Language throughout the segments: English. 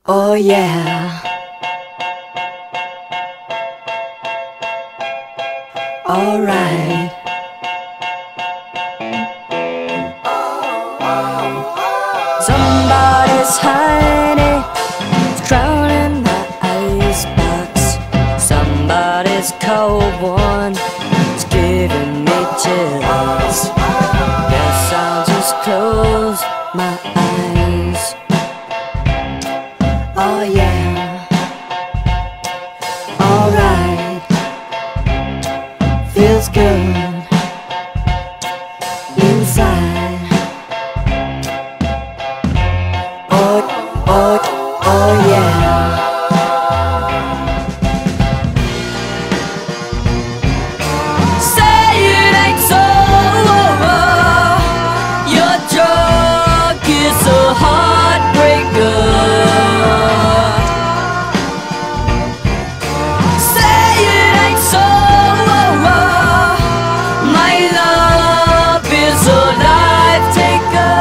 Oh yeah. Alright. Somebody's hiding, drowning my icebox. Somebody's cold one is giving me chills. Guess I'll just close my eyes. Oh yeah. Alright. Feels good inside. Oh yeah. Say it ain't so. Your drug is a heartbreaker. Say it ain't so. My love is a life taker.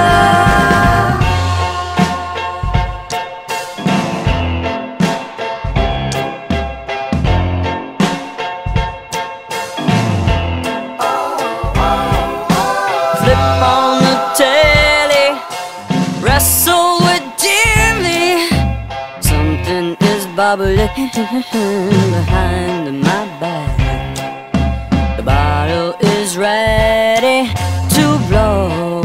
Flip on the telly, wrestle with Jimmy. Something is bubbling behind my back. The bottle is ready to blow.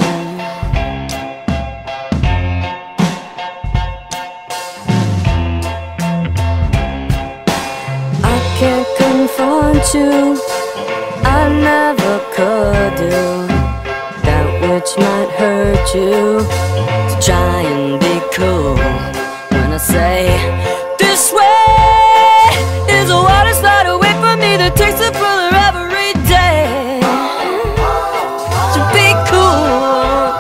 I can't confront you, I never could do that which might hurt you. So try and be cool when I say this way is a water slide away from me that takes it further every day. So be cool.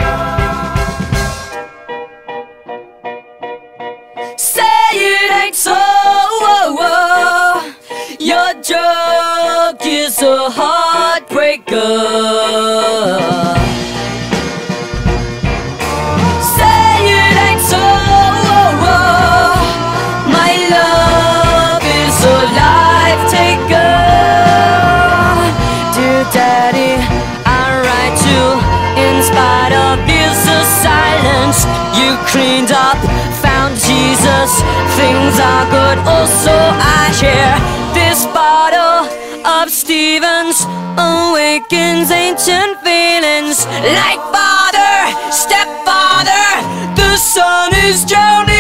Say it ain't so. Your drug is a heartbreaker. Say it ain't so. My love is a life taker. Dear Daddy, I write you in spite of this silence. You cleaned up, found Jesus, things are good. Also I share this bottle of Stevens, awakens ancient feelings. Like father, stepfather, the sun is drowning.